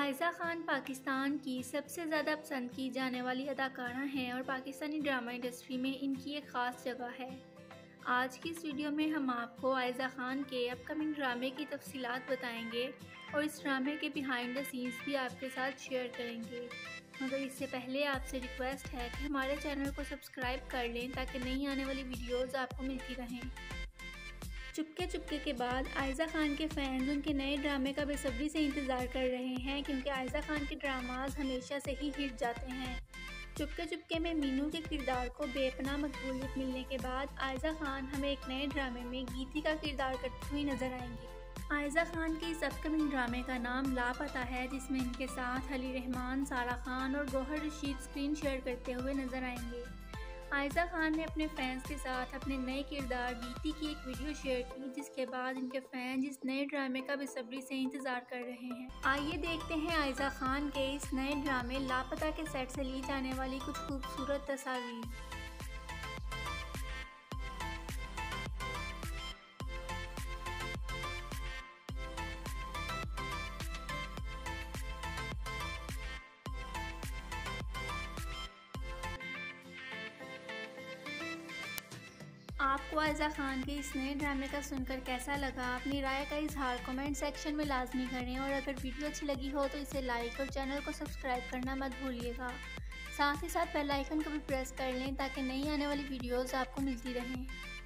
आयज़ा खान पाकिस्तान की सबसे ज़्यादा पसंद की जाने वाली अदाकारा हैं और पाकिस्तानी ड्रामा इंडस्ट्री में इनकी एक ख़ास जगह है। आज की इस वीडियो में हम आपको आयज़ा खान के अपकमिंग ड्रामे की तफसीलात बताएंगे और इस ड्रामे के बिहाइंड द सीन्स भी आपके साथ शेयर करेंगे। मगर इससे पहले आपसे रिक्वेस्ट है कि हमारे चैनल को सब्सक्राइब कर लें ताकि नई आने वाली वीडियोज़ आपको मिलती रहें। चुपके चुपके के बाद आयज़ा खान के फैंस उनके नए ड्रामे का बेसब्री से इंतज़ार कर रहे हैं क्योंकि आयज़ा खान के ड्रामाज हमेशा से ही हिट जाते हैं। चुपके चुपके में मीनू के किरदार को बेपनाह मकबूलियत मिलने के बाद आयज़ा खान हमें एक नए ड्रामे में गीती का किरदार करती हुई नजर आएंगी। आयज़ा खान के इस अपकमिंग ड्रामे का नाम लापता है, जिसमें इनके साथ अली रहमान, सारा खान और गौहर रशीद स्क्रीन शेयर करते हुए नजर आएंगे। आयज़ा खान ने अपने फैंस के साथ अपने नए किरदार गीती की एक वीडियो शेयर की, जिसके बाद इनके फैंस इस नए ड्रामे का बेसब्री से इंतज़ार कर रहे हैं। आइए देखते हैं आयज़ा खान के इस नए ड्रामे लापता के सेट से ली जाने वाली कुछ खूबसूरत तस्वीर। आपको आयज़ा खान के इस नए ड्रामे का सुनकर कैसा लगा? अपनी राय का इजहार कमेंट सेक्शन में लाजमी करें और अगर वीडियो अच्छी लगी हो तो इसे लाइक और चैनल को सब्सक्राइब करना मत भूलिएगा। साथ ही साथ बेल आइकन को भी प्रेस कर लें ताकि नई आने वाली वीडियोज़ आपको मिलती रहें।